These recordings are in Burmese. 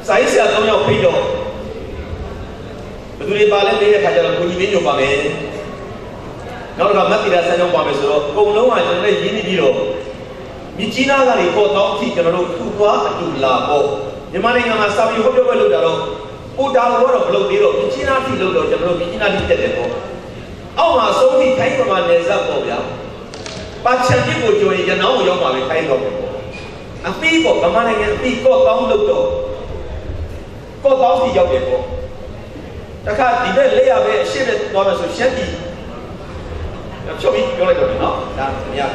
စာရေးဆရာ3ယောက်ဖိတ်တော့ဘယ်သူတွေပါလဲမေးတဲ့ခါကျတော့ကိုကြီးမင်းညိုပါမယ်နောက်တော့မတ်တီရာဆန်းကြောင်းပါမယ်ဆိုတော့အကုန်လုံးကကျွန်တော်လည်းရင်းနှီးပြီးတော့မြစ်ကြီးနားကနေပေါ်တော့အထိကျွန်တော်တို့ထူသွားအတူလာပေါ့မြန်မာနိုင်ငံမှာစာပေဟောပြောပွဲလုပ်တာတော့ပူတာလို့တော့မလုပ်သေးတော့မြစ်ကြီးနားထိလုပ်တော့ကျွန်တော်တို့မြစ်ကြီးနားထိတက်တယ်ပေါ့အောက်မှာအဆုံးထိထိုင်းမြန်မာနယ်စပ်ပေါ့ဗျာပါချန်ပြစ်ကိုကြိုရင်ကျွန်တော်ကိုရောက်ပါပဲထိုင်းတော့ပေါ့အပီးပေါ့ဗမာနိုင်ငံအပီးကော့ကောင်းလုပ်တော့ကော့ကောင်းထိရောက်တယ်ပေါ့တခါဒီဘက်လက်ရပဲအရှိပဲသွားမယ်ဆိုရှက်တီချုပ်ပြီးပြောလိုက်တော့မယ်နော်ဒါခင်ဗျာ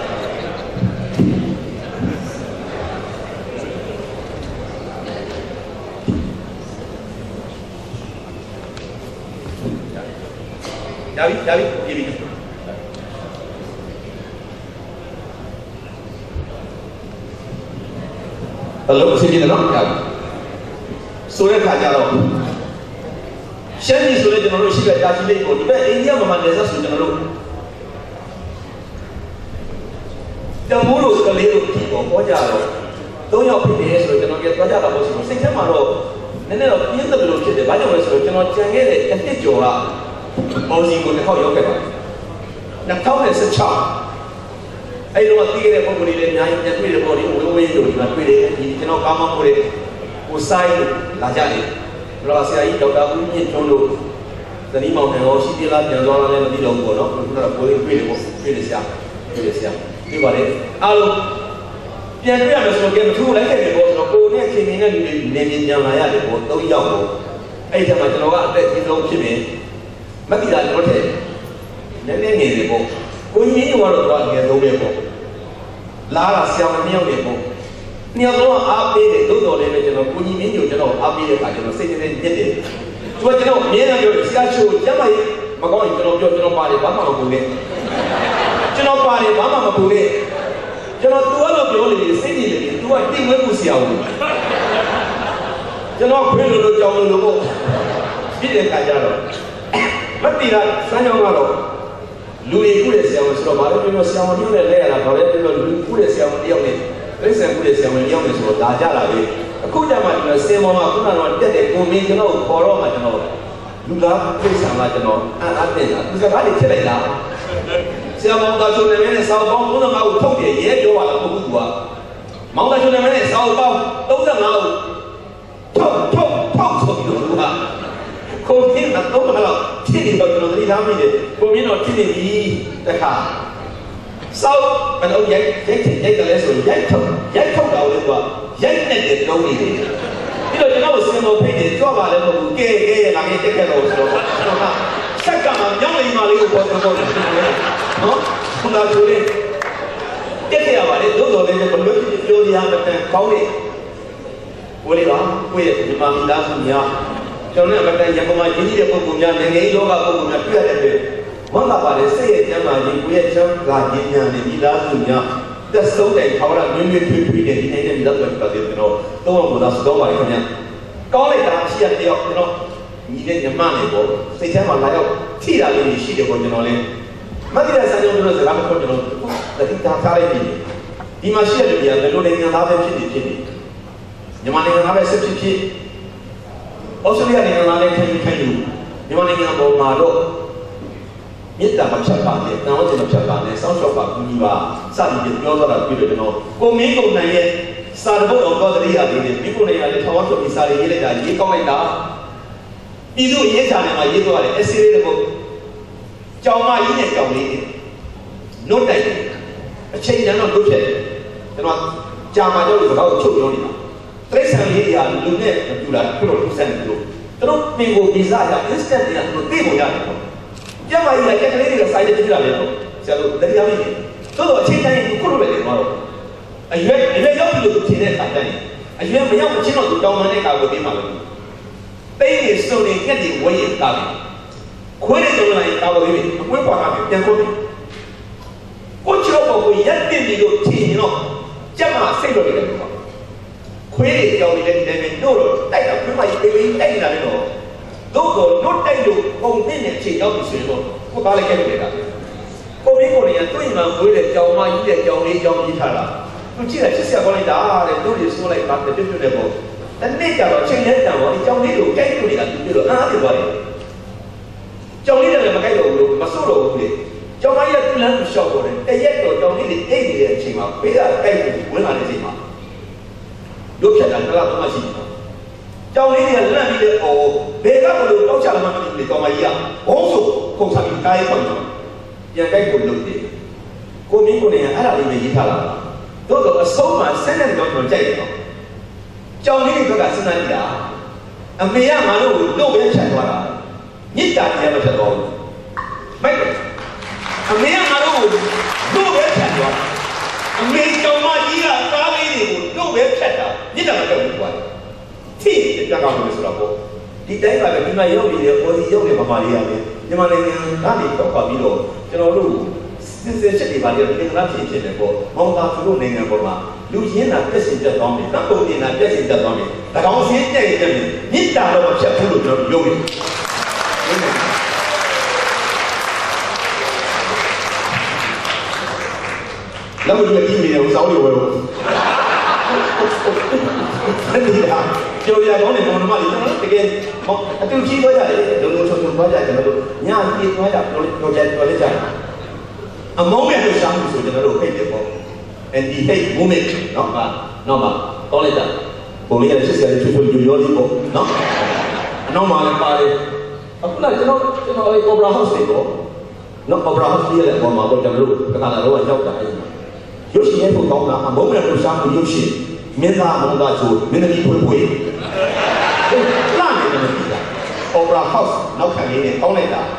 ဒါပြီပြီဘယ်လိုအဆင်ပြေလဲနော်ဒါဆိုတဲ့ခါကျတော့ရှမ်းပြည်ဆိုလည်းကျွန်တော်တို့ရှိတဲ့တာချီလေးကိုဒီဘက်အိန္ဒိယမှာနယ်စပ်ဆိုကျွန်တော်တို့တမိုးလို့ကလေးတို့ဒီပေါ်ပေါ်ကြတော့3ယောက်ဖြစ်တယ်ဆိုတော့ကျွန်တော်ကြသွားကြတာပေါ့ဆိုတော့စိတ်ထဲမှာတော့နည်းနည်းတော့ပြင်းတယ်လို့ဖြစ်တယ်ဘာကြောင့်လဲဆိုတော့ကျွန်တော်ကြံခဲ့တဲ့တစ်နှစ်ကျော်ကမော်စီကိုတစ်ခေါက်ရောက်ခဲ့ပါတယ်2016အဲ့တော့တီးတဲ့ပုံစံလေးလည်းအများကြီးတွေ့တယ်ပေါ့ဒီဝင်းဝင်းတို့ဒီမှာတွေ့တယ်ဒီကျွန်တော်ကောင်းကောင်းကိုကိုဆိုင်လာကြတယ်ဘလော့ဆရာကြီးဒေါက်တာဦးမြင့်ထွန်းတို့သတိမောင်နယ်ရောရှိသေးလားပြန်သွားလာလည်းမသိတော့ဘူးပေါ့နော်ခုနကကိုယ်တွေ့တယ်ပေါ့တွေ့တယ်ဆရာတွေ့ပါတယ်အားလုံးပြန်တွေ့ရမယ်ဆိုတော့ကဲမထူးလိုက်ခဲ့တယ်ပေါ့ဆိုတော့ကိုနဲ့ခင်နေတဲ့လူတွေနေမြင်ပြန်လာရတယ်ပေါ့3ယောက်ပေါ့အဲ့ဒီမှာကျွန်တော်ကအသက်ကြီးဆုံးဖြစ်နေမတိတာကျွန်တော်ထည့်နည်းနည်းငယ်တယ်ပေါ့ကိုကြီးညို့ကတော့ငယ်ဆုံးပဲပေါ့လာတာဆရာမမြောက်တယ်ပေါ့နှစ်ယောက်လုံးအားပေးတယ်သို့တော်လည်းပဲကျွန်တော်ကိုကြီးမင်းညို့ကျွန်တော်အားပေးတဲ့အခါကျွန်တော်စိတ်ထဲညစ်တယ်သူကကျွန်တော်အမြဲတမ်းပြောဆရာချိုးကျမကြီးမကောင်းရင်ကျွန်တော်ပါတယ်ဘာမှမပူနဲ့ကျွန်တော်ပါတယ်ဘာမှမပူနဲ့ကျွန်တော် तू အဲ့လိုပြောနေစိတ်ကြည်နေ तू ကတိတ်ဝဲမှုဆရာဘူးကျွန်တော်ခွေးလိုကြောင်လိုပေါ့ဖြစ်တဲ့ခါကျတော့မတိတာစမ်းကြောင်းကတော့လူတွေကုတဲ့ဆရာဝန်ဆိုတော့ဗာလဲပြောလို့ဆရာဝန်မျိုးနဲ့လဲရတာဗာလဲပြောလို့လူကုတဲ့ဆရာဝန်တယောက်နဲ့ပြည့်စံကုတဲ့ဆရာဝန်တယောက်နဲ့ဆိုတော့ဒါကြလာပြီအခုကျမှကျွန်တော်စင်မောမှာခုနကတော့တက်တဲ့ကိုမင်းကျွန်တော်ခေါ်တော့မှကျွန်တော်လူသားပြည့်စံလာကျွန်တော်အားတင်တာသူစကားတွေဖြစ်လိုက်လားဆရာမောင်သားချိုနေနဲ့စောက်ပေါင်း35ကိုထုတ်တယ်ရဲပြောပါလားမဟုတ်ဘူးသူကမောင်သားချိုနေနဲ့စောက်ပေါင်း35ကိုထုတ်ဆိုပြီးတော့သူကကိုမင်းကတော့ဖြစ်နေတော့ကျွန်တော်သတိထားမိတယ်ကိုမင်းတော့ဖြစ်နေပြီတခါစောက်ဘယ်လိုရိုက်တယ်လဲဆိုရိုက်ထုတ်တာလို့ကရိုက်နေတဲ့တုံးနေတယ်ပြီးတော့ကျွန်တော်စင်မောဖိတ်တယ်ကြွပါလဲမဟုတ်ဘူးကဲလာခဲ့တက်ခဲ့တော့ဆိုတော့ကျွန်တော်ကဆက်ကမှညောင်းနေမှလေးကိုပေါ်တယ်နော်ခုနကပြောတယ်တက်ခဲ့ရပါလေသို့တော်လည်းဘယ်လိုဖြစ်ပြောရမှန်းကောင်းတယ်ကိုလေးပါကိုရဲ့ဒီမှာမိသားစုများကျွန်တော်လည်းအတိုင်းရပုံမှန်ရင်းနှီးတဲ့ပုံပုံများနိုင်ငံရေးလောကပုံပုံများတွေ့ရတဲ့အတွက်ဝမ်းသာပါတယ်စိတ်ရဲ့ကျမ်းမာခြင်းကိုရဲ့ချမ်းသာခြင်းများနဲ့မိသားစုများသက်ဆုံးတဲ့ခေါင်းရမြွေထွေးထွေးနဲ့ဒီနေ့မိသားစုပါတယ်ကျွန်တော်တော့ဘုရားဆုတောင်းပါတယ်ခင်ဗျာကောင်းလိုက်တာရှိရတဲ့ရောက်ကျွန်တော်ညီတဲ့ညမနဲ့ပေါ့စိတ်ထဲမှာလာရောက်ထိတာလေးရှိတယ်ပေါ့ကျွန်တော်လည်းမတ်တရားဆန်းကြောင်းတို့စကားမခေါ်ကျွန်တော်တတိတာထားလိုက်ပြီဒီမှာရှိတဲ့လူတွေကဘယ်လိုနိုင်ငံသားပဲဖြစ်နေမြန်မာနိုင်ငံသားပဲစစ်ဖြစ်ဩစတြေးလျနိုင်ငံသားလည်းခိုင်ယူမြန်မာနိုင်ငံပေါ်မှာတော့မြစ်တာမဖြတ်ပါနဲ့တန်ဝတ်မဖြတ်ပါနဲ့စောင့်ရှောက်ပါကူညီပါစသည်ဖြင့်ပြောတော့တာပြီးတော့ကျွန်တော်ကိုမင်းကုန်နိုင်ရဲ့စာတပုတ်တော်တရိယာလေးနဲ့မိဖို့နေရာလေးထောင်ဝတ်ဆိုပြီးစာလေးရေးလိုက်တာရေးကောက်လိုက်တာပြည်သူရေးချာတယ်မှာရေးသွားတယ် essay လေးတော့ကြောင်မကြီးနဲ့ကြောင်လေးနဲ့နှုတ်တိုက်အချိန်တန်တော့လွတ်ဖြစ်တယ်ကျွန်တော်ကြာမှကြောက်လို့စကားကိုချုပ်ပြောနေတာတိရစ္ဆာန်လေးတွေကလူနဲ့မတူတာခုတော့သူစံတယ်လို့သူတို့ပင်ကိုဗီဇာရ instant တွေကသူတို့သိပုံရတယ်ပေါ့ကျမကြီးကကလေးတွေက side တက်ကြတယ်လို့ဆရာတို့တရားမင်းတို့တော့အချိန်တိုင်းခုလိုပဲနေမှာတော့အရွယ်ရောက်ပြီလို့ထင်တဲ့အခါကျရင်အရွယ်မရောက်မချင်းတော့သူတောင်းပန်တဲ့ကာကိုပေးမှာပဲတိတ်နေစုံနေငှက်တွေဝဲရင်ကာပဲခွေးတွေတုံးလာရင်ကာကိုပေးမယ်အကွင်းပွားတာပြန်ခွတ်မယ်ကိုချောပေါ်ကိုရက်တင်ပြီးလို့ထင်ရင်တော့ကျမစိတ်တော့နေတယ်ပေါ့ခွေးတွေကြောင်နေတဲ့ဒီတိုင်းတို့တော့တိုက်တော့ခွေးမကြီးပေးပေးတိုက်နေတာလေတော့တို့တော့လွတ်တိုက်လို့ပုံနဲ့နဲ့ချိန်ရောက်ပြီဆိုရင်တော့ကိုကားလိုက်ခဲ့နေတာကိုမင်းကိုနေရတွေ့မှဝေးတဲ့ကြောင်မကြီးတဲ့ကြောင်လေးကြောင်ကြီးထားတာသူကြည့်လိုက်ချစ်စရာကောင်းလိုက်တာတဲ့တို့တွေဆိုးလိုက်ပါပြပြနဲ့ပေါ့但那家伙青年讲我，你教你路该路的，你路哪里过来？教你的人么该路，么收路的，教他一个人不效果的，第一个教你的爱的情况，别的该路为哪里情况？有骗人的啦，多么辛苦！教你的人你的哦，别个路高下了嘛，你干嘛一样？王叔工厂里该混的，也该混路的。国民过年还哪里没一条了？都个收嘛，现在都不在了。教你这个是哪里啊？没呀，马路边钱多了，你家里也没钱多，没个。没呀，马路边钱多了，没交嘛一啊，家里的路边钱的，你怎么交不完？天，这刚刚没说了不？你等下个你那有的，我的有的妈妈的样的，你妈那个哪里搞搞比罗，就那路。现在这里吧，就跟他平时的过，我们当初那个过嘛，有钱呢，别心这方面，那工钱呢，别心这方面，那高薪这一方面，你打了我撇不路就有的，那么这个一年我少留了，真的啊，就像我们讲的嘛，你讲这个，都几多家的，都从多家的都，你看你多家多家。A moment of sound so that I pay for and the hate moment, no, call it that. Only a sister to do your people, no, no man party. Aku nak like Opera House people, no Opera House dia lah, mama boleh jalan kerana luar jauh dah. Yoshi yang pun tahu nak, a moment of sound Yoshi, minta mungkin tu, minta ni pun boleh. Lama ni kita, Opera House, nak kami ni, call it that.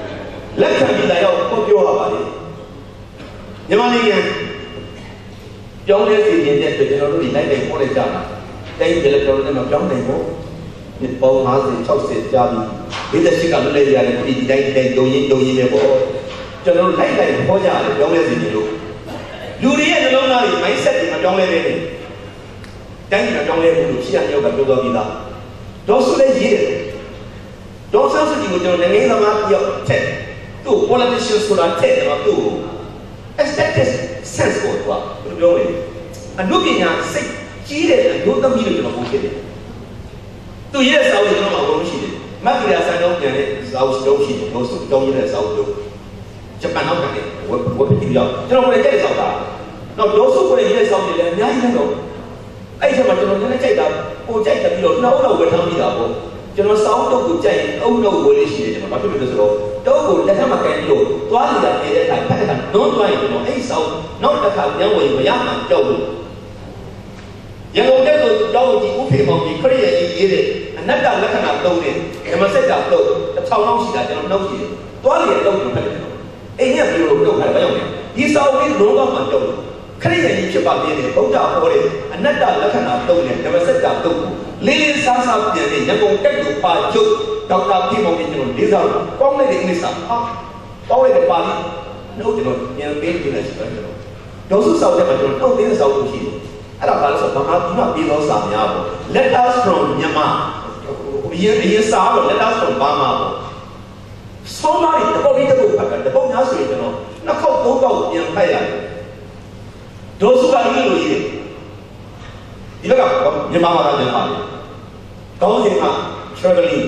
Lepas kita yang kau jual apa ni? ညီမလေးရဲ့ပြောင်းလဲစီရင်တဲ့အတွက်ကျွန်တော်တို့ဒီနိုင်နိုင်ပေါ်လိုက်ကြတာတိုင်းပြည်လည်းကျွန်တော်တို့လည်းပြောင်းနိုင်ဖို့ဒီပေါင်း50 60ကြာပြီ48ကလွတ်လပ်ရတယ်ဒီတိုင်းဒုံရင်ပဲပေါ့ကျွန်တော်တို့နိုင်နိုင်ပေါ်ကြတယ်ပြောင်းလဲစီရင်လို့လူတွေရဲ့နှလုံးသားတွေ mindset တွေမပြောင်းလဲနေတယ်တိုင်းပြည်ပြောင်းလဲဖို့ရှိရမြောက်ကပြောတော်ပြီးသားဒေါ်စုလည်းရေးတယ်ဒေါ်ဆန်းစုကြည်ကိုကျွန်တော်နိုင်ငံသမားပြောတဲ့သူ့ politician ဆိုတာတဲ့တော့သူ့aesthetic sense ကိုသူကဘယ်လိုပြောလဲအနုပညာစိတ်ကြီးတဲ့အယုသမီးတွေကျွန်တော်ပို့ဖြစ်တယ်သူရဲ့စာအုပ်ကျွန်တော်မှာဘုံရှိတယ်မက္ကရာဆန်တော့ပြန်တဲ့စာအုပ်တုံးရှိတယ်ဘုံစုတုံးရတဲ့စာအုပ်တို့ဂျပန်တော့ပြန်တယ်ဝက်ပြီးတော့ကျွန်တော်ကိုလည်းကြိုက်တဲ့စာအုပ်တာတော့ဒေါ်စုကိုလည်းရေးတဲ့စာအုပ်တွေလည်းအများကြီးတော့အဲ့ဒီမှာကျွန်တော်လည်းကြိုက်တာပိုကြိုက်တယ်ပြီးတော့နှောက်တော့ဝယ်ထားမိတာပေါ့ကျွန်တော်စာအုပ်တုံးကိုကြိုက်ရင်အုပ်တော့ဝယ်လို့ရှိတယ်ကျွန်တော်ဘာဖြစ်လို့လဲဆိုတော့တော့ကိုလက်ထက်မှာကန်ပြီးတော့သွားနေတာနေတဲ့အခါဖက်တာတော့သွားရင်ကျွန်တော်အဲ့စာအုပ်နောက်တစ်ခါပြန်ဝင်မရမှကြောက်လို့ရန်ကုန်တက်လို့ကြောက်ကြည့်ဥဖေမောင်ကြီးခရစ်ယာန်ကြီးရေးတဲ့အနတ္တလက္ခဏာသုံးတဲ့ဓမ္မစက်တာတော့1000လောက်ရှိတာကျွန်တော်နှုတ်ကြည့်တယ်သွားလေတော့ဖက်တယ်အိမ်ကဘယ်လိုလုပ်ခါလဲမရောက်ဘူးဒီစာအုပ်လေးလုံးတော့မှကြောက်လို့ခရစ်ယာန်ကြီးဖြစ်ပါသေးတယ်ဗုဒ္ဓဟောတဲ့အနတ္တလက္ခဏာသုံးတဲ့ဓမ္မစက်တာတော့လေးလေးစားစားပြန်နေရန်ကုန်တက်လို့ပါချုပ်ဒေါက်တာဖေမောင်ကြီးကျွန်တော်လေးစားလို့ကောင်းလိုက်တဲ့အနည်းစားကောင်းလိုက်တဲ့ပါဠိနှုတ်ကျွန်တော်ပြန်ပေးကြည့်လိုက်ဆိုတော့ဒေါ်စုစာအုပ်ထဲမှာကျွန်တော်နှုတ်သေးတဲ့စာအုပ်ရှိတယ်အဲ့ဒါကလည်းဆိုဗမာပြည်မှာပြည်သောစာများပေါ့ letters from မြန်မာအရင်စာတော့ letters from Burma ပေါ့ဆောင်းလာတဲ့ပေါ်ပြီးတဲ့ဘုရားတပုံများဆိုရင်ကျွန်တော်နှစ်ခေါက်သုံးခေါက်ပြန်ဖတ်ရတယ်ဒေါ်စုကလည်းလို့ရေးတယ်ဒီဘက်ကမြန်မာဘာသာပြန်ပါတယ်ကောင်းစဉ်က traveling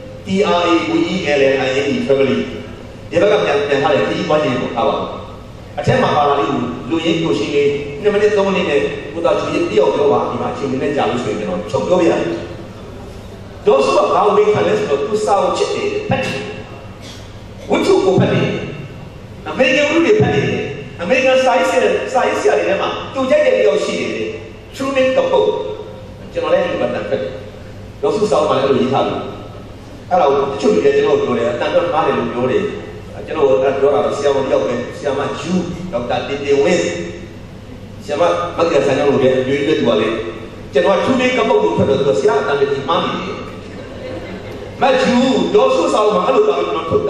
TRAVELING traveling ဒီဘက်ကပြန်ထားတယ်ဒီဘက်ကြီးကိုထားပါအထက်မှာပါလာလေးလူရင်းကိုရှင်းလေး2မိနစ်3မိနစ်နဲ့ဘုရားရှင်တယောက်ပြောပါဒီမှာအချိန်နဲ့ကြာလို့ဆိုရင်ကျွန်တော်ချုပ်ပြောပြရတယ်ဒေါ်စုကဘာဝေးခံလဲဆိုတော့သူစာအုပ်ချစ်တယ်ဖတ်တယ်ဝိထုကိုဖတ်တယ်အမေရိကန်လူတွေဖတ်တယ်အမေရိကန်စာရေးဆရာတွေထဲမှာသူကြိုက်တဲ့တယောက်ရှိတယ် Truman Capote ကျွန်တော်လည်းဒီမှာတန်ဖတ်တယ်ဒေါ်စုစာအုပ်မှာလည်းလို့ရေးထားတယ်အဲ့ဒါကိုတချို့လူတွေကျွန်တော်ပြောတယ်အတန်တော့မားတယ်လို့ပြောတယ်ကျွန်တော်ပြောတာဆရာမတယောက်ပဲဆရာမဂျူးဒေါက်တာတင်တင်ဝင်းဆရာမမက္ကရာဆန်ရောက်လို့လည်းရွေးရွေးတူပါလေကျွန်တော်ထူးလေးကပုတ်လို့ဖတ်တော့ဆရာအတန်လေးမှန်းနေတယ်မဂျူးဒေါ်စုစာအုပ်မှာအဲ့လိုတောင်းကျွန်တော်ထုတ်တာ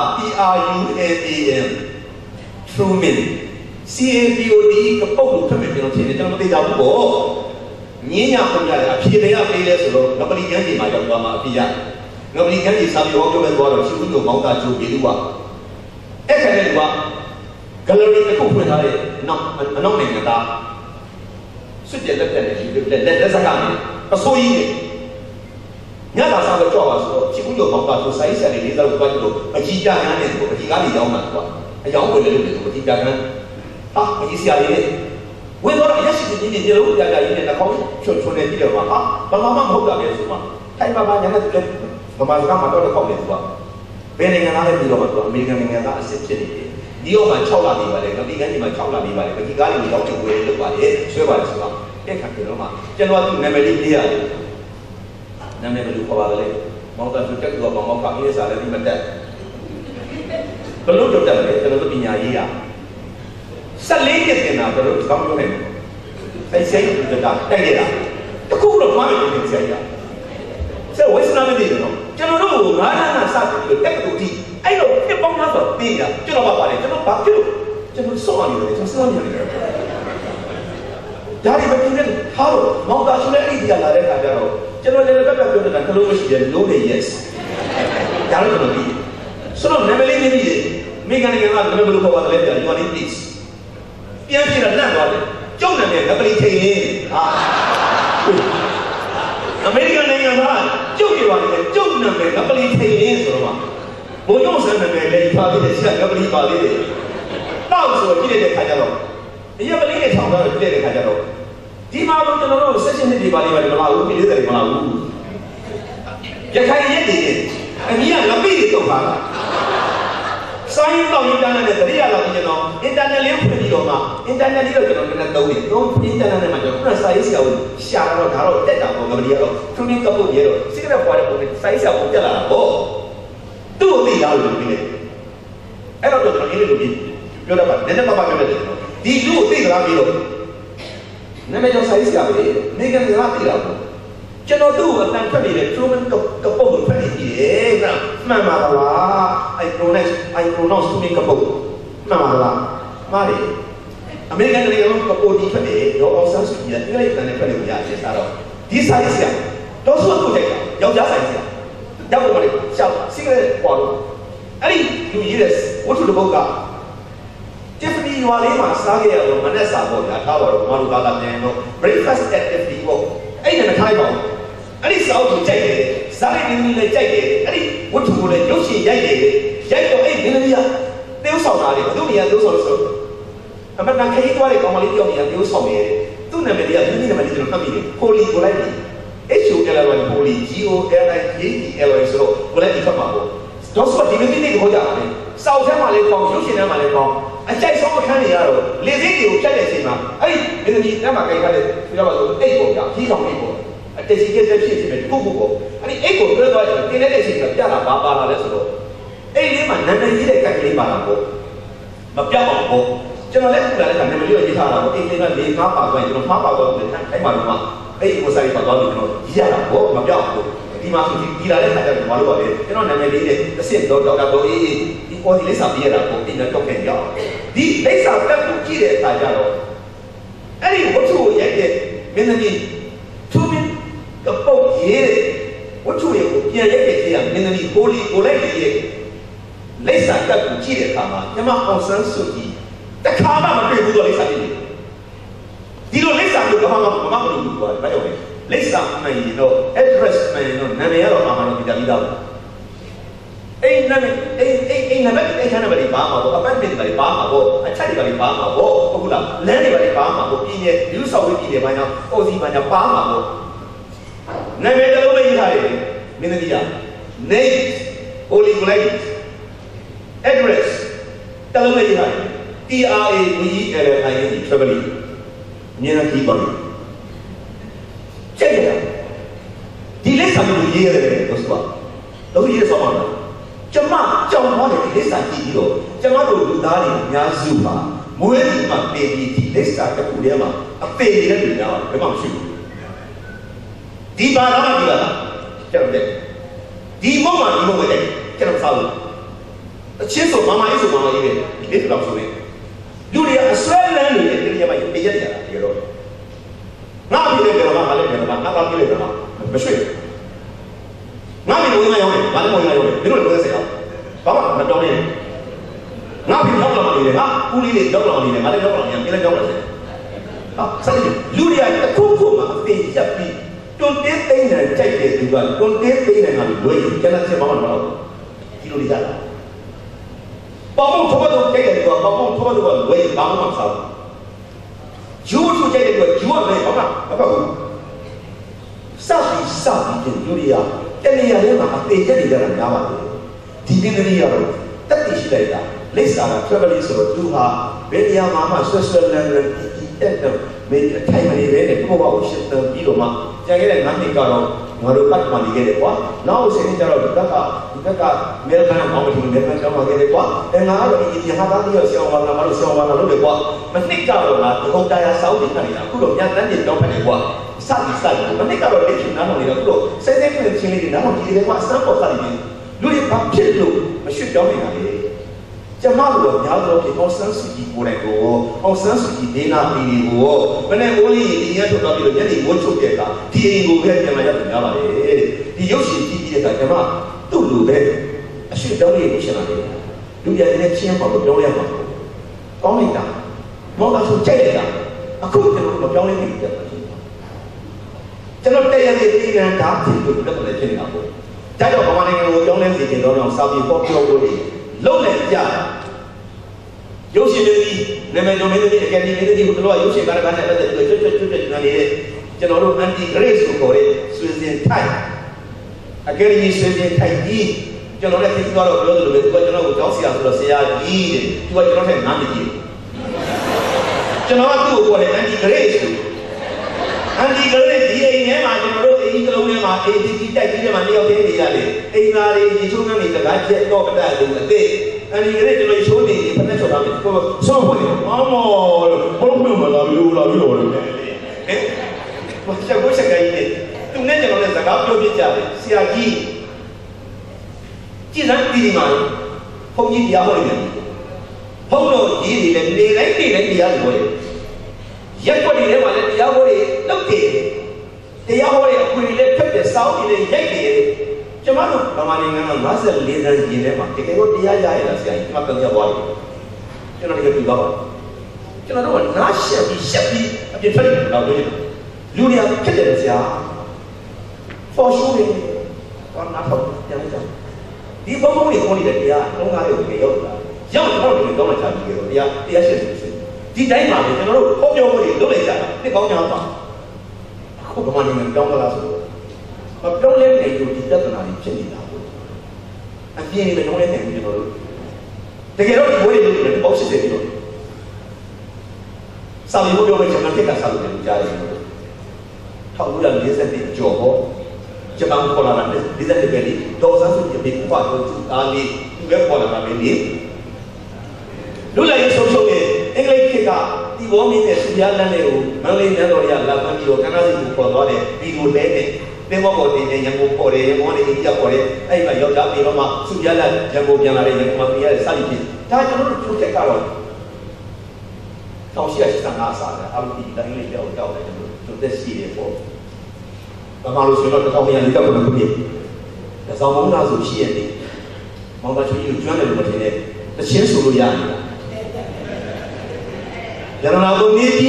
TRUMAN Truman CAPOD ကပုတ်လို့ဖတ်မယ်ကျွန်တော်ထင်တယ်ကျွန်တော်မသိကြဘူးပေါ့ညင်းညာပုံရတယ်အဖြေတရားပေးလဲဆိုတော့ငပလီကန်းကြီးမှာရောက်သွားမှာအဖြေရငပလီကန်းကြီးစာပြေဟောပြောပဲသွားတော့ရှိဦးတို့မောင်းတာကျိုးပြေလူပါအဲ့ခါနဲ့ကဂယ်လရီတစ်ခုဖွင့်ထားတဲ့အနောက်နိုင်ငံသားစွတ်ပြက်လက်ပြက်နဲ့ယူလက်စကားနဲ့အဆိုးကြီးညတာစားတော့ကြောက်ပါဆိုတော့ချီကူရောမောင်ကဆိုဆိုင်ဆက်လေးစားလို့တွားကြည့်လို့အကြီးကြမ်းနဲ့ကိုအကြီးကားလေးရောင်းတာကွာအယောင်းဝင်လေလို့အကြီးကြမ်းဟာအကြီးစရာလေးဝင်းတော့ရရှိတဲ့ဒီလိုကြာကြာရင်းနဲ့ကောင်းချွတ်ချွတ်နေပြီးတော့ဟာဘာမှမဟုတ်တာလေဆိုမှထိုင်ပါညနေတူလေဗမာစကားမှာတော့ကောင်းနေသူကဘယ်နိုင်ငံသားလဲပြီးတော့မှသူအမေရိကန်နိုင်ငံသားအစ်စ်ဖြစ်နေတယ်ဒီရောမှာ6လနေပါလေငပိကန်းကြီးမှာ6လနေပါလေပကြီးကားလေးကိုရောက်ချင်ဝယ်လို့ပါလေဆွဲပါလေဆိုတော့အဲ့ခါကျတော့မှကျွန်တော်သူနာမည်လေးပြရတယ်နာမည်ဘယ်လိုခေါ်ပါလဲမောင်တန်းသူတက်တော့မောင်ကအေးစားလည်းဒီမတက်ဘလို့တော့တက်တယ်ကျွန်တော်တို့ပညာရေးရ14နှစ်တင်တာဘယ်လိုကောင်းလို့လဲအဲ့စိတ်ကတက်ရတာတခုတော့မှမဖြစ်နေကြရဆက်ဝိစနာမသိတယ်နော်ကျွန်တော်တို့ငါးနာနာစတယ်လို့တက်တူတီအဲ့လိုဖြစ်ပေါင်းလာတော့ပြီးတာကျွန်တော်ပါတယ်ကျွန်တော်ဘာဖြစ်လို့ကျွန်တော်စောနေတယ်ကျွန်တော်စောနေတယ်ဒါတွေပဲပြင်းတယ်ဟာတော့မောင်သားရှင်လည်းအဲ့ဒီလာတဲ့ခါကျတော့ကျွန်တော်လည်းတက်ပြောတာကလုံးမရှိတယ်လုံးနေ yes ဒါလည်းကျွန်တော်ပြီးဆိုတော့နာမည်လေးနေပြီးမိကန်နိုင်ငံကနာမည်ဘယ်လိုခေါ်ပါလဲပြန် you are in peace ပြန်ပြတာလန့်သွားတယ်ကျုပ်နာမည်ငပလီထိန်နေဟာအမေရိကန်နိုင်ငံကကျုပ်ပြောတယ်ကျုပ်နာမည်ငပလီထိန်နေဆိုတော့ဘုံရုံးဆန်းနာမည်လေးပါပြီးတဲ့ဆရာငပလီပါလေးတယ်တောက်ဆိုကြည့်တဲ့ခါကျတော့ဒီငပလီနဲ့ထောင်ထားကြည့်တဲ့ခါကျတော့ဒီမှာတော့ကျွန်တော်တို့ဆက်ရှင်နေပါလိမ့်မယ်မလားဘူးပြည်သေးတယ်မလားဘူးရခိုင်ရက်တွေအကြီးကငပိတွေတုတ်ပါလားစိုင်းတော့အင်တာနက်နဲ့တရိယာလောက်ကျွန်တော်အင်တာနက်လေးဖွင့်ပြီးတော့မှအင်တာနက်လေးတော့ကျွန်တော်လည်းသုံးတယ်သုံးအင်တာနက်နဲ့မှကျွန်တော် size ကိုရှာတော့ဒါတော့တက်တာပေါ့ငပလီကတော့သူနည်းကပုတ်ရတော့စိကရက်ပွားတဲ့ပုံနဲ့ size ကိုတက်လာတာပေါ့သူ့ကိုသိလားလို့ပြောတယ်အဲ့တော့ကျွန်တော်အင်းလေးလိုပြောတော့ပါနည်းနည်းပါးပါးပြောတယ်ဒီလူကိုသိသလားပြီးတော့နာမည်ကြောင့် size ကပဲနေကလည်းသိတာပေါ့ကျွန်တော်တို့အတန်ထွက်နေတဲ့ Truman ကပုတ်ကိုဖတ်နေပြီကွာမှန်ပါလား I pronounce Truman ကပုတ်မှန်ပါလားမှားတယ်အမေရိကန်နိုင်ငံကပုတ်ဒီဖတ်တယ်ရောအောင်ဆန်းစုကြည်ကအဲ့ဒီတန်နဲ့ဖတ်လို့ရတယ်စားတော့ဒီ size ကတော့ဆိုတော့ကြိုက်တာယောက်ျား size ရောက်တော့လေရှောက်စိကရက်ပေါ်လို့အဲ့ဒီလူကြီးတဲ့ဝတ္ထုတစ်ပုဒ်ကဂျက်ပနီရွာလေးမှာစားခဲ့ရတော့မနဲ့စာပေါ့ဗျာထားပါတော့ဘာလို့သာပြန်တော့ breakfast at 50ပေါ့အဲ့ဒါနဲ့ထားလိုက်ပါဦးအဲ့ဒီစာအုပ်ကိုကြိုက်တယ်ဇာတ်ရင်းလေးလည်းကြိုက်တယ်အဲ့ဒီဝတ္ထုကိုလည်းရုပ်ရှင်ရိုက်တယ်ရိုက်တော့အဲ့ဒီမင်းသမီးကတေးဆောင်တာလေသူ့နေရာတေးဆောင်လို့ဆိုအမတန်ခရီးသွားတဲ့ကောင်မလေးတယောက်နေရာတေးဆောင်နေတယ်သူ့နာမည်ကမိမိနာမည်ကျွန်တော်မှတ်မိတယ်ပိုလီကိုလိုက်တယ်HOLY ပိုလီ GOLI ဆိုတော့ကိုလည်းဒီဖတ်မှာပေါ့တော့ဆိုဒီမင်းသမီးတွေကိုကြားရတယ်စောက်ထဲမှာလည်းပေါင်းရုပ်ရှင်ထဲမှာလည်းပေါင်းအကြိုက်ဆုံးအခန်းတွေရတော့လေစိတ်တွေကိုဖြတ်တဲ့အချိန်မှာအဲ့ဒီမင်းသမီးထဲမှာကြိုက်ထားတဲ့ပြောပါလို့အိတ်ပေါ့ဗျာကြီးဆောင်အိတ်ပေါ့အတက်စီကက်ဆက်ဖြစ်နေတယ်ပုတ်ပုတ်ပေါ့အဲ့ဒီအိတ်ကိုတွဲသွားရင်တင်းတဲ့အချိန်ကပြတာဘာပါလာလဲဆိုတော့အိတ်လေးမှာနာမည်ကြီးတဲ့ကတ်ကလေးပါလာပေါ့မပြောက်အောင်ပေါ့ကျွန်တော်လည်းခုလာတဲ့ကနာမည်လေးကိုရေးထားတာပေါ့အိတ်လေးကလေးငါးပါသွားရင်ကျွန်တော်မှားပါသွားတယ်အဲ့မှာတော့အဲ့ဒီကိုစားရပါသွားပြီကျွန်တော်ရေးရတာပေါ့မပြောက်ဘူးဒီမှာဒီလာတဲ့ခါကျတော့ဘာလို့ပါလဲကျွန်တော်နာမည်လေးနဲ့တစ်စစ်တော့တော့အေးဒီပေါ်ဒီလေးစာပြရတာပေါ့ဒီနဲ့တော့ခဲ့ရအောင်ဒီလိပ်စာတက်ကိုကြည့်တဲ့အခါကျတော့အဲ့ဒီဝတ္ထုကိုရိုက်တဲ့မင်းသမီးသူမင်းကပုတ်ရေးတဲ့ဝတ္ထုရဲ့ကိုပြန်ရိုက်တဲ့ခေတ်ကမင်းသမီးကိုလီကိုလိုက်ရေးတဲ့လိပ်စာတက်ကိုကြည့်တဲ့အခါမှာညမအောင်ဆန်းစုကြည်တခါမှမတွေ့ဘူးတော့လိပ်စာကြည့်ဒီလိုလိပ်စာမျိုးကဘာမှမလုပ်ဘူးကွာဘာကြောင့်လဲလိပ်စာမှန်ရင်တော့ address မှန်ရင်တော့နာမည်ကတော့အာမတော်ပြပြီးသားဘူးအဲ့နာမည်အဲ့နာမည်အဲ့ခါနာမည်ပါမှာပေါ့ apartment တွေပါမှာပေါ့အချက်တွေပါမှာပေါ့ဟုတ်လားလမ်းတွေပါမှာပေါ့ပြည်နယ်လူဆောင်ရေးပြည်နယ်ပိုင်းတော့အော်စီပိုင်းတော့ပါမှာပေါ့နာမည်တစ်လုံးပဲရေးထားတယ်မင်းသမီးက name holy place address တစ်လုံးပဲရေးထားတယ် TRAVELINE traveling ညနေခီးပါလို့ချက်ရဒီလက်စာမျိုးရေးရတယ်လို့ဆိုတော့ရေးဆောင်ပါကျမကြောင်သွားတဲ့ဒီလက်စာကြည့်ပြီးတော့ကျမတို့လူသားတွေအများစုပါမွေးဒီမှာပေးပြီးဒီလက်စာတစ်ခုတည်းမှာအပေနေတဲ့လူများဘယ်မှမရှိဘူးဒီပါတော့ဒီလားကျတော့ဒီမုံမှာဒီမုံပဲကျတော့စားလို့အချင်းဆိုမမကြီးဆိုမမကြီးပဲဒီလောက်ဆိုရင်လူတွေအဆွဲလန်းနေတဲ့ဒီနေရာမှာပေးရကြတာဒီတော့ငါပြည်တယ်ကတော့ငါလည်းပြည်တယ်ငါကပြည်တယ်ကတော့မရှိငါပြည်ဝင်လာရောငါလည်းဝင်လာရောဒီလိုလိုစေအောင်ဘာမှမတော်နေငါပြည်ရောက်လာနေတယ်ငါဦးလေးတွေရောက်လာနေတယ်ငါလည်းရောက်လာနေတယ်ပြည်လည်းရောက်လာတယ်ဟာဆက်လူတွေကတစ်ခုခုမှအသေးရပ်ပြီး don't take things and check it, don't take things and I'm doing. Cannot say Mama. You know that. Pamo Tomato take it, Pamo Tomato way, Mama South. You to take it, you are Mama. Sabi in Julia, any Alema, they get it and Yama. Divina, that is later. Lisa, traveling so to her, Belia Mama, Switzerland, made a time and event, go out, ship the Biloma, Jagger and Nanticaro, Marukat money get it one. Now saying that Daka, Melbourne, Mountain, Melbourne, get it one, and now if you have a year, so one, a little one, but Nicaro, the whole Dia Saudi Canada, could have done it, don't panic one. Sadi, but they got a relation, not only a flow. Say they can change it now, they want some for Sadi. Do you come chill, but should dominate. Jamal, Yalo, or Sansuki, Morego, or Sansuki, Dina, Pinigo, when I only the year to W, any one to get up, Diego, Yama, the Yoshi, Yama, do that. I should donate missionary. Do you have any chance of the Doyama? Only that. More than to take it up. I couldn't have onlyကျွန်တော်တရားတွေပြည်နေတာဖြစ်လို့ပြဿနာဖြစ်နေတာပေါ့။ဒါကြောင့်ဗမာနိုင်ငံကိုပြောင်းလဲစေချင်တော့စာပြေပေါ်ပြောဖို့တွေလုံးနဲ့ကြရုပ်ရှင်တွေနာမည်ကျော်မင်းတွေအကယ်ဒမီတွေဟိုတော့ရုပ်ရှင်ကားကားနဲ့ပတ်သက်ပြီးကျွတ်နေတဲ့ကျွန်တော်တို့ anti grace ကိုခေါ်တဲ့ဆွေစဉ်ထိုက်အကယ်ဒမီဆွေစဉ်ထိုက်ကြီးကျွန်တော်လည်းသိသွားတော့ပြောသလိုပဲသူကကျွန်တော်ကိုကြောက်စရာဆိုတော့ဆရာကြီးတဲ့သူကကျွန်တော်ထက်နားမကြီးကျွန်တော်ကသူ့ကိုခေါ်တဲ့ anti grace အန်ဒီကလေးဒီအိမ်ထဲမှာကျွန်တော်တို့အိမ်ကလုံးထဲမှာအိမ်ကြီးတိုက်ကြီးထဲမှာနေရောက်နေရတယ်အိမ်သားတွေရေချိုးနှံနေတကားချက်တော့ပတတ်လို့အသေးအန်ဒီကလေးကျွန်တော်ချိုးနေဖက်နဲ့ချော်တာပဲကိုဆော့ဖွင့်နေမောင်မောလို့ဘုံဖွင့်မလာဘူးလာပြီးတော့လေဟဲ့ဘာချက်ကိုချက်ကကြီးနေသူနဲ့ကျွန်တော်လည်းစကားပြောပြကြတယ်ဆရာကြီးကြည်စမ်းပြီးဒီမှာဘုန်းကြီးတရားဟောနေတယ်ဘုန်းတော်ကြီးတွေလည်းနေတိုင်းတရားတွေဟောတယ်ရက်ွက်တွေထဲမှာလည်းတရားဟောတွေလုပ်တယ်တရားဟောတွေအခွင့်အရေးဖက်တဲ့စောင်းတွေလည်းရိုက်တယ်ကျွန်တော်တို့ဗမာနိုင်ငံမှာ54တန်းကျင်းထဲမှာတကယ်တော့တရားရရလားဆရာကြီးကျွန်တော်ပြောပြသွားတယ်ကျွန်တော်တကယ်ပြပါကျွန်တော်တို့ကနားရှက်ပြီးအပြစ်ထွက်တယ်တော့လူတွေကဖြစ်တယ်ဆရာ for sure ဘာနာတော့ပြန်ကြဒီဘုံဘုံတွေခေါ်နေတဲ့တရားလုံးကားတွေကိုရောက်တာရောက်တော့ဒီတော့မှချပြီးတော့တရားရှက်တယ်ဒီတိုင်းမှာကျွန်တော်တို့ဟောပြောမှုတွေလုပ်လိုက်ကြတာဒီကောင်းကြောင်ပါအခုဗမာနိုင်ငံတောင်းကြလားဆိုတော့မပြောင်းလဲနေလို့ဒီပြဿနာတွေဖြစ်နေတာပေါ့အပြင်းနေပဲနှောင်းလဲနေပြီကျွန်တော်တို့တကယ်တော့ဒီဘွေးတွေလုပ်တယ်ပေါ့စစ်တယ်ပြီးတော့စာလီဘုပြောမဲ့ကျွန်တော်တက်ကစာလို့ပြောကြတယ်1940ကျော်ပေါ့ဂျပန်ခေါ်လာတယ်ဒီစက်တွေပဲလေဒေါ်ဆန်းစုကြည်ပြပွားတော့သူအားလေးသူပဲခေါ်လာတာပဲလေလူလိုက်ဆုံးရှုံးနေအင်္ဂလိပ်ခေတ်ကဒီဘောမင်းနဲ့သူများလမ်းတွေကိုမန္တလေးနန်းတော်ရလာပန်းပြီးတော့ကန္နာစီကိုခေါ်သွားတယ်ဒီလိုလဲတဲ့သင်္ဘောပေါ်တင်နေရန်ကုန်ပေါ်တယ်ရန်ကုန်ကနေအိန္ဒိယပေါ်တယ်အဲ့မှာယောက်ျားပြေတော့မှသူများလမ်းရန်ကုန်ပြန်လာတဲ့ရန်ကုန်မှာပြရတဲ့စသည်ဖြင့်ဒါကျွန်တော်တို့သူတက်ကတော့1885စာနဲ့အလုပ်ဒီတိုင်းလေးကြောက်တယ်ကျွန်တော်တက်စီရပေါ့ဘာမှလို့ဆိုတော့1940ကျော်ကိုပြည့်ဒါဆောင်မောင်းသားဆိုရှိရတယ်မောင်းသားချင်းကိုကျွမ်းတယ်လို့မထင်နဲ့တချင်းဆိုလို့ရနေတာရတနာကုန်နေပြီ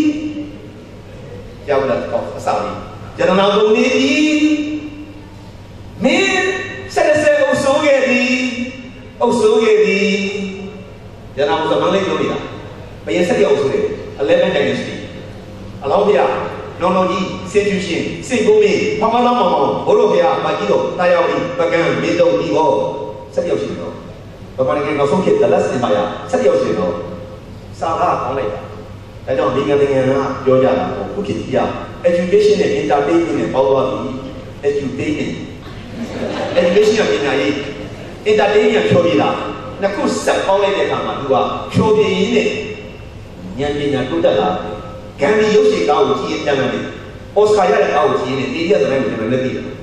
ရောက်လာတော့အစားလေးရတနာကုန်နေပြီမင်းဆက်အုပ်စိုးခဲ့သည်ရတနာကုန်သမန်လေးပြောနေတာဘယ်ဆက်အုပ်စိုးလဲ11 dynasty အလောင်းပြနောင်ကြီးစင်ကျူရှင်စိတ်ကိုမင်းမောင်ဘိုးတို့ဖျားပါကြီးတော့တာယောက်ဒီပကံမင်းတို့ဒီဟောဆက်ရောက်ရှင်တော့ဘာမှလည်းနောက်ဆုံးခေတ် the last empire ဆက်ရောက်ရှင်တော့စာကားကောင်းလိုက်တာဒါကြောင့်ဒီနိုင်ငံကပြောကြတာပေါ့ခုခေတ်ကြီးက education နဲ့ entertainment နဲ့ပေါင်းသွားပြီ education ကပညာရေး entertainment ဖြောပြတာနှစ်ခုဆက်ပေါင်းလိုက်တဲ့အခါမှာသူကဖြောပြရင်းနဲ့ဉာဏ်ပညာတိုးတက်လာတယ်ဂန်ဒီရုပ်ရှင်ကားကိုကြည့်ရင်တမ်းတယ်အော်စကာရတဲ့ကားကိုကြည့်ရင်တေးရတဲ့တိုင်းကိုကျွန်တော်လည်းသိတယ်